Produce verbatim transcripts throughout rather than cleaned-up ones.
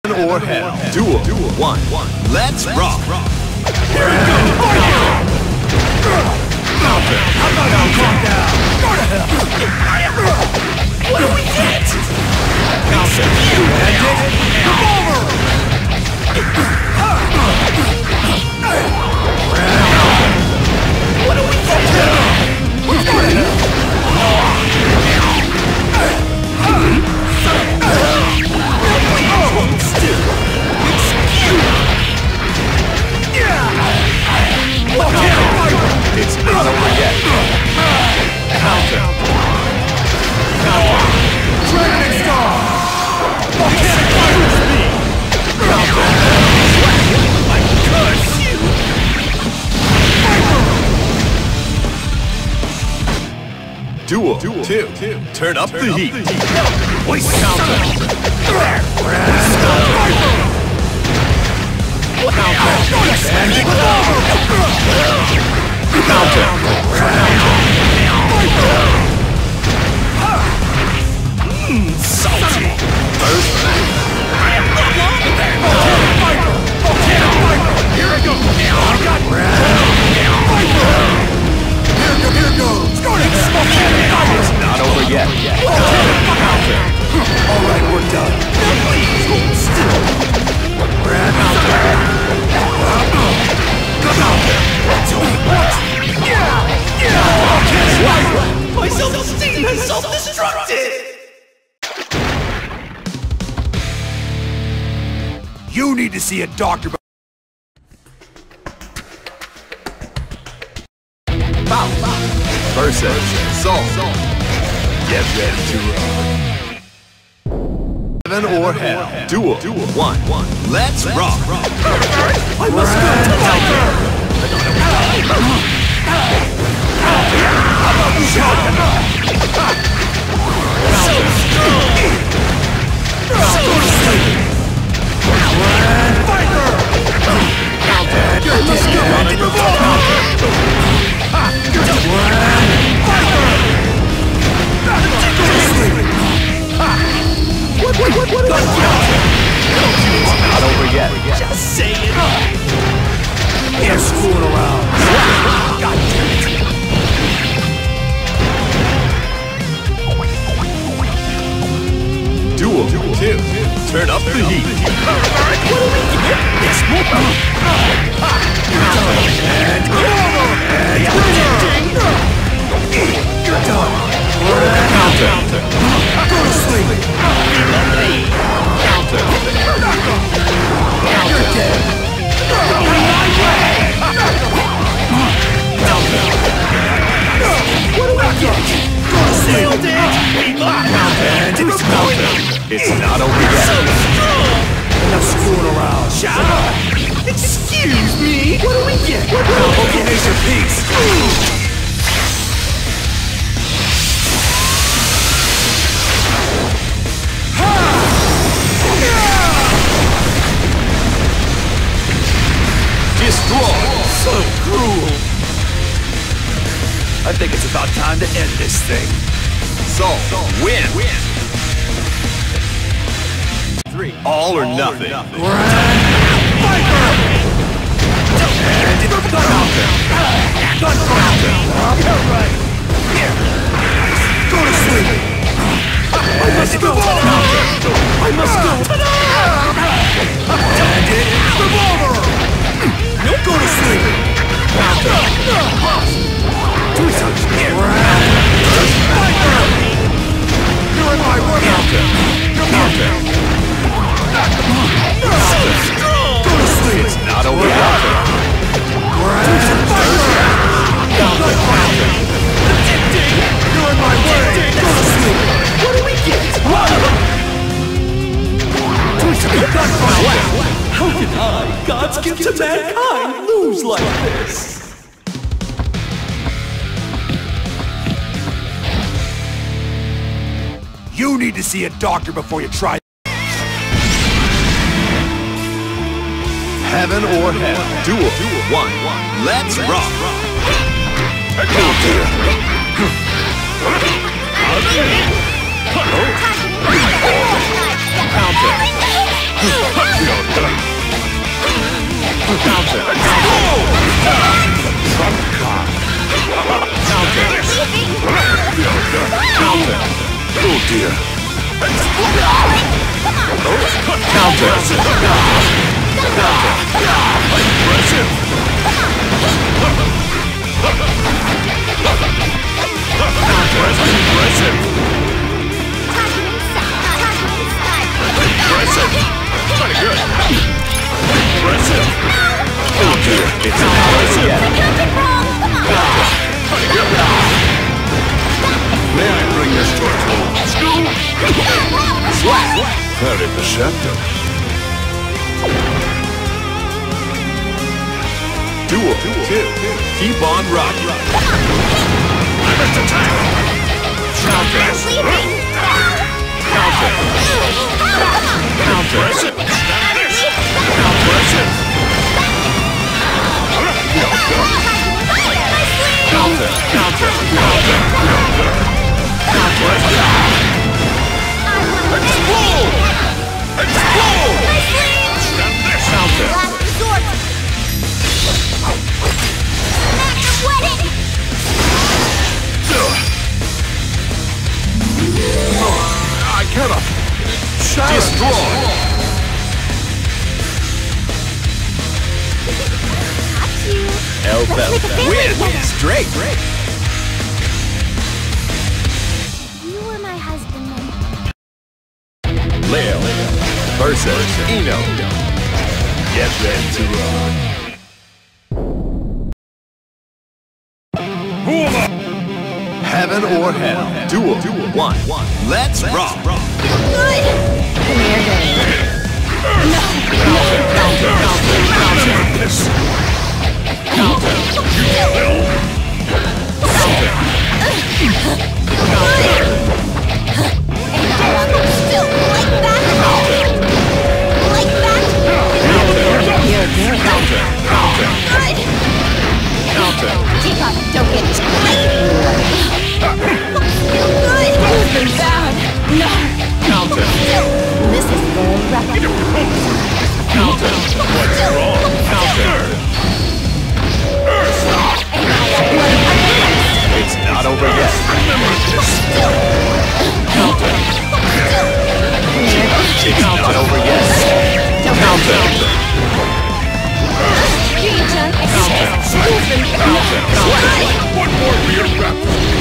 or hell. Duel. One. Let's rock. Here we go. Counter. I'm not gonna calm down. Go to hell. What do we get? Counter. And it. Revolver. What do we get? We're going to hell. It's not over yet. Counter. Counter. Dragon Star. Volcanic fire speed. Counter. I curse you. Duel. Two. Turn up the heat. Voice Counter. Counter. Mmm, salty. First. I am not long there. Volcanic Viper. Volcanic Viper. Here it goes. I got Viper. Here, go, here goes. Go to Volcanic Viper. It's not over yet. Counter. All right, we're done. Please hold still. My self-esteem has self-destructed! You need to see a doctor. Bow. Versus Soul. Get ready to rock. Heaven or hell. Duel. One. Let's rock. I must go to Viper! So strong! So strong! Viper! You're just going to revolve! Viper! What, what, what, what? Not over yet. Just say it! You're screwing around! God damn it! Duel. Two. Turn up the heat. What do we get? It's more. And over! And you're done! Counter. Go to sleep! Counter. You're dead! What do we get? Go to sleep! And it's counter! It's not over yet. So strong! Enough screwing around, shut up! Excuse me! What do we get? What do we get? Okay, there's your piece! Destroy. So cruel! I think it's about time to end this thing. Soul. Win. Three. All or nothing. Viper! And it's counter! Gun counter! You're right! Here! Go to sleep! I must go! I must go! And it revolver! Go to sleep! Two times! Here! Viper! You're in my way! Counter. So strong! Go to sleep! It's not over yet. You're in my way! Go to sleep! What do we get? How can I, God's gift to mankind, lose like this? You need to see a doctor before you try. Heaven or hell. Duel. One. Let's rock. Counter. Counter. Counter. Trump card. Counter. Counter. Oh dear. Counter. Counter. Aggressive. Aggressive. Aggressive. Kind of good. Aggressive. Oh dear. It's aggressive. Kind of good. May I bring this to a Swat. Very perceptive. Duel. Two. Keep on rocking. Let's attack. Counter. Counter. Counter. Aggressive. Aggressive. Counter. Counter. Counter. Explode! Explode! Counter. I cannot. Destroy. Elbow. Win. Straight. You were my husband then. Leo versus Eno. Get ready to rock. Heaven or hell. Duel. One. Let's rock. Good. Come here, baby. No. Counter. Counter. Counter. Counter. Still like that. Like that. Here, here. Counter. Counter. Good. Counter. Teapot, don't get it. Good. You've been bad. No. Counter. This is going rough. Counter. What's wrong? Counter. It's not over yet. Remember this. Counter. It's not over yet. Counter. Counter. One more beer wrap.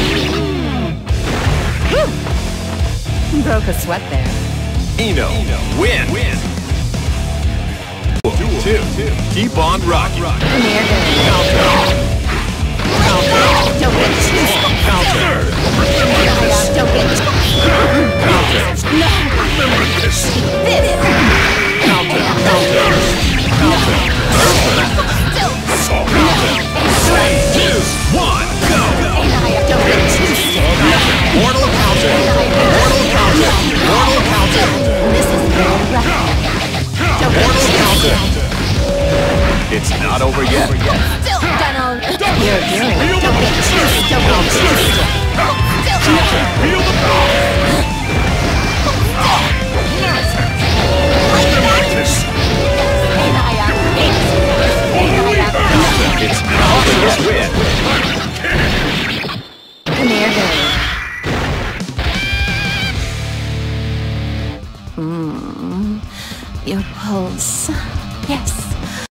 Broke a sweat there. Eno. Win. Duel. Two. Keep on rocking. Come here, baby. Counter. Don't get it. Counter. Remember this. Don't get it. Counter. No. Remember this. This. Counter. Counter. Counter. Still. Counter. Three, two, one, go. Don't get it. Mortal counter. Mortal counter. Mortal counter. This is going rough. Don't get Mortal it. counter. It's not over yet. Still. Done all. You're doing Feel it. the pressure. Don't get it. Still. Feel the power. Remember this. It's not over yet. Win. Come here, baby. Hmm. Your pulse. Yes.